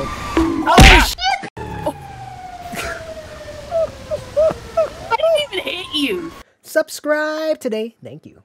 world. Oh shit! Oh. I didn't even hit you! Subscribe today. Thank you.